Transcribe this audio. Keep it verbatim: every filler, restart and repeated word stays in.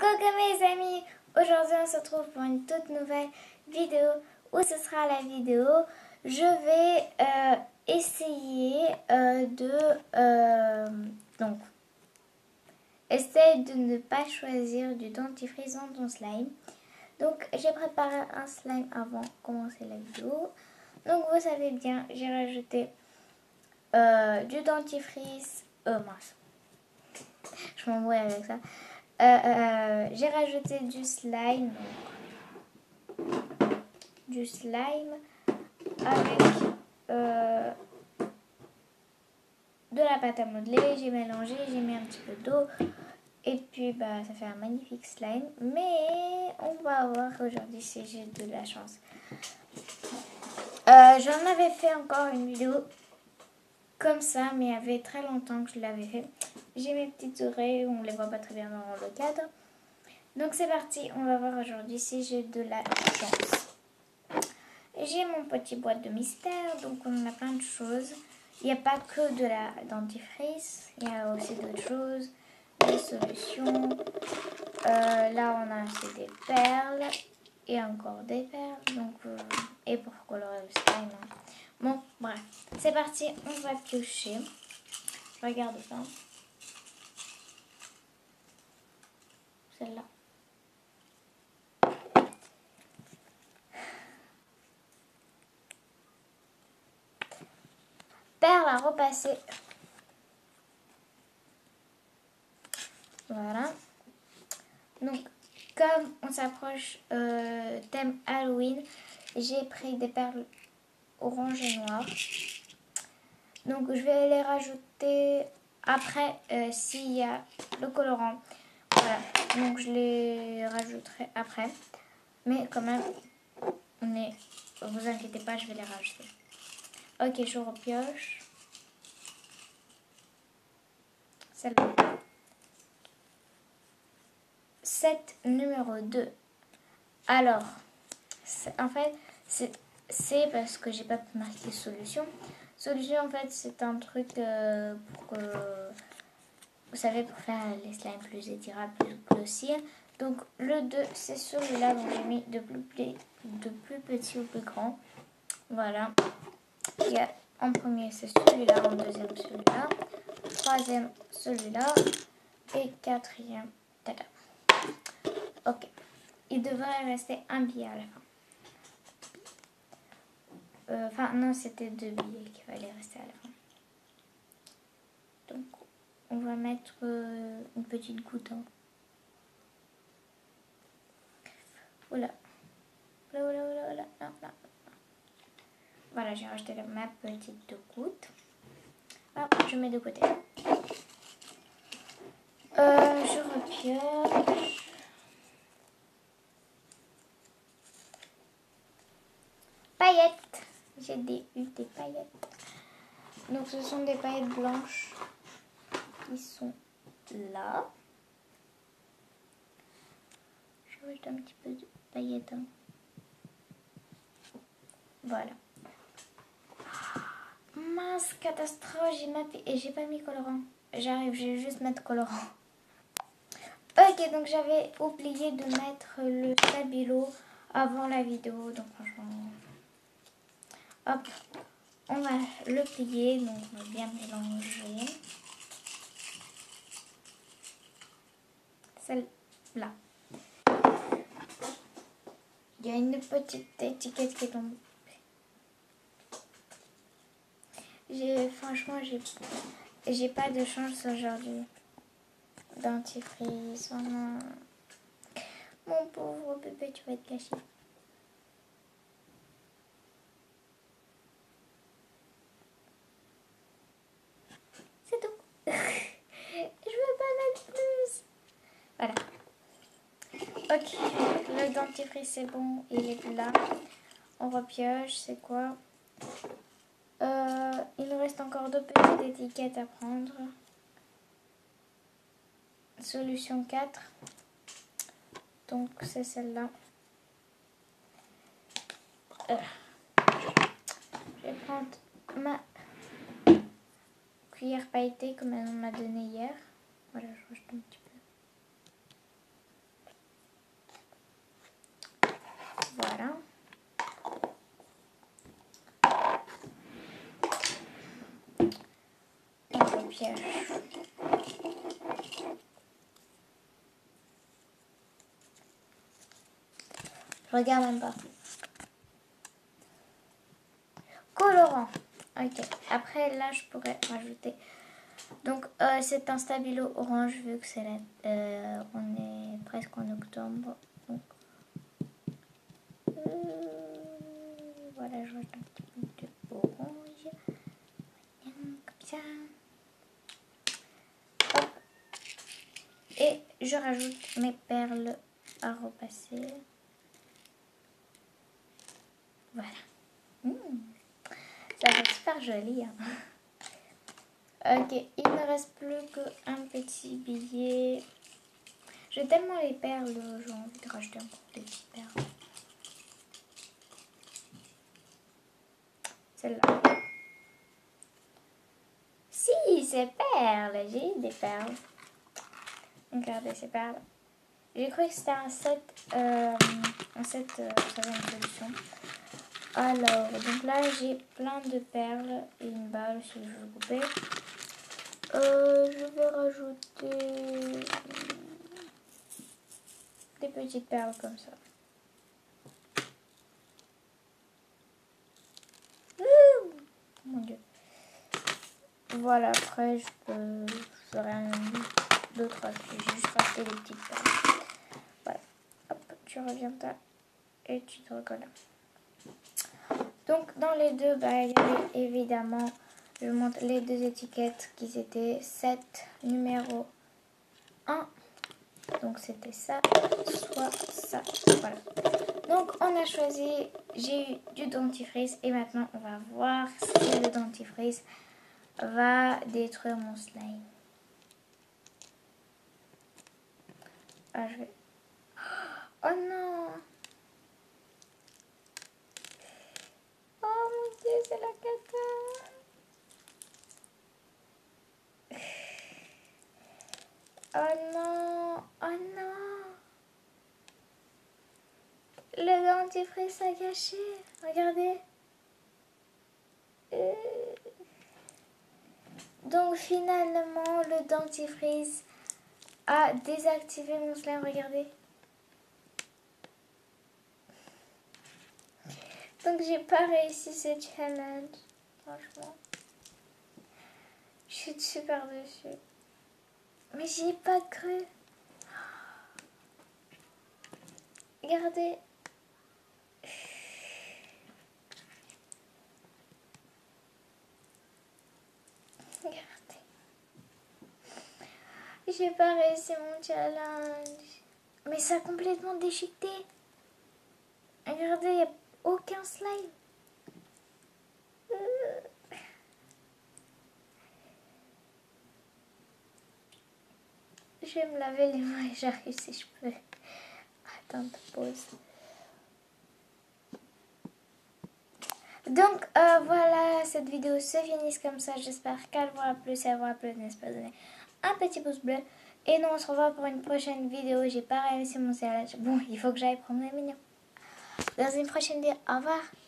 Coucou mes amis, aujourd'hui on se retrouve pour une toute nouvelle vidéo où ce sera la vidéo. Je vais euh, essayer euh, de... Euh, donc, essaye de ne pas choisir du dentifrice dans ton slime. Donc j'ai préparé un slime avant de commencer la vidéo. Donc vous savez bien, j'ai rajouté euh, du dentifrice... Euh, mince. Je m'embrouille avec ça. Euh, euh, j'ai rajouté du slime, donc, du slime avec euh, de la pâte à modeler. J'ai mélangé, j'ai mis un petit peu d'eau et puis bah ça fait un magnifique slime. Mais on va voir aujourd'hui si j'ai de la chance. Euh, J'en avais fait encore une vidéo comme ça, mais il y avait très longtemps que je l'avais fait. J'ai mes petites oreilles, on les voit pas très bien dans le cadre. Donc c'est parti, on va voir aujourd'hui si j'ai de la chance. J'ai mon petit boîte de mystère, donc on a plein de choses. Il n'y a pas que de la dentifrice, il y a aussi d'autres choses, des solutions. Euh, là on a aussi des perles et encore des perles, donc euh, et pour colorer le slime. Bon bref, c'est parti, on va piocher. Regarde ça. Celle-là. Perle à repasser. Voilà. Donc, comme on s'approche euh, thème Halloween, j'ai pris des perles orange et noires. Donc, je vais les rajouter après euh, s'il y a le colorant. Voilà. Donc, je les rajouterai après. Mais quand même, on est... vous inquiétez pas, je vais les rajouter. Ok, je repioche. Celle-là. Set numéro deux. Alors, en fait, c'est parce que j'ai pas marqué solution. Solution, en fait, c'est un truc euh, pour que, vous savez, pour faire les slimes plus étirables, plus glossy. Donc, le deux, c'est celui-là, donc j'ai mis de plus, de plus petit au plus grand. Voilà. Il y a, en premier, c'est celui-là, en deuxième, celui-là. Troisième, celui-là. Et quatrième, tada. Ok. Il devrait rester un billet à la fin. Euh, enfin, non, c'était deux billets qu'il fallait rester à la fin. Donc, on va mettre euh, une petite goutte. Hein. Oula. Oula, oula, oula, oula. Non, non. Voilà, j'ai rajouté ma petite goutte. Hop, je mets de côté. Euh, je repioche. Paillettes. J'ai des, eu des paillettes. Donc, ce sont des paillettes blanches qui sont là. Je rajoute un petit peu de paillettes. Hein. Voilà. Mince, catastrophe, j'ai ma... et j'ai pas mis colorant. J'arrive, je vais juste mettre colorant. Ok, donc j'avais oublié de mettre le stabilo avant la vidéo. Donc franchement, hop, on va le plier. Donc on va bien mélanger. Celle-là. Il y a une petite étiquette qui tombe. J'ai, franchement, j'ai, j'ai pas de chance aujourd'hui. Dentifrice, oh non. Mon pauvre bébé, tu vas être caché. C'est tout. Je veux pas mettre plus. Voilà. Ok, le dentifrice c'est bon, il est là. On repioche, c'est quoi? Euh, il nous reste encore deux petites étiquettes à prendre. Solution quatre. Donc c'est celle-là. Euh, je vais prendre ma cuillère pailletée comme elle m'a donné hier. Voilà, je rajoute un petit peu. maquillage. Je regarde même pas. Colorant. Ok. Après, là, je pourrais rajouter. Donc, euh, c'est un stabilo orange vu que c'est la, euh, on est presque en octobre. Donc, euh, voilà, je rajoute un petit peu de orange. Comme ça. Hop. Et je rajoute mes perles à repasser. Voilà. Mmh. Ça fait super joli. Hein. Ok, il ne reste plus qu'un petit billet. J'ai tellement les perles, j'ai envie de racheter encore des petites perles. Celle-là. Si, c'est perles. J'ai des perles. Regardez ces perles. J'ai cru que c'était un set. Euh, un set, euh, ça va une solution. Alors, donc là, j'ai plein de perles et une balle si je veux couper. Euh, je vais rajouter des petites perles comme ça. Ouh, mon Dieu. Voilà, après, je peux... Je ferai rien d'autre. J'ai juste racheté des petites perles. Voilà. Hop, tu reviens là et tu te recolles. Donc, dans les deux, bah, il y avait évidemment... Je vous montre les deux étiquettes qui étaient sept numéro un. Donc c'était ça, soit ça. Voilà. Donc on a choisi, j'ai eu du dentifrice et maintenant on va voir si le dentifrice va détruire mon slime. Ah, je vais... Oh non! Oh mon Dieu, c'est la cata! Oh non! Oh non! Le dentifrice a gâché. Regardez. Euh... Donc finalement, le dentifrice a désactivé mon slime. Regardez. Donc j'ai pas réussi ce challenge. Franchement. Je suis super dessus. Mais j'y ai pas cru. Regardez. Regardez. J'ai pas réussi mon challenge. Mais ça a complètement déchiqueté. Regardez, il n'y a aucun slime. Euh... Je vais me laver les mains et j'arrive si je peux. Attends, pause. Donc euh, voilà, cette vidéo se finit comme ça. J'espère qu'elle vous a plu. Si elle vous a plu, n'hésitez pas à donner un petit pouce bleu. Et nous on se revoit pour une prochaine vidéo. J'ai pas réussi mon challenge. Bon, il faut que j'aille prendre mes mignons. Dans une prochaine vidéo. Au revoir.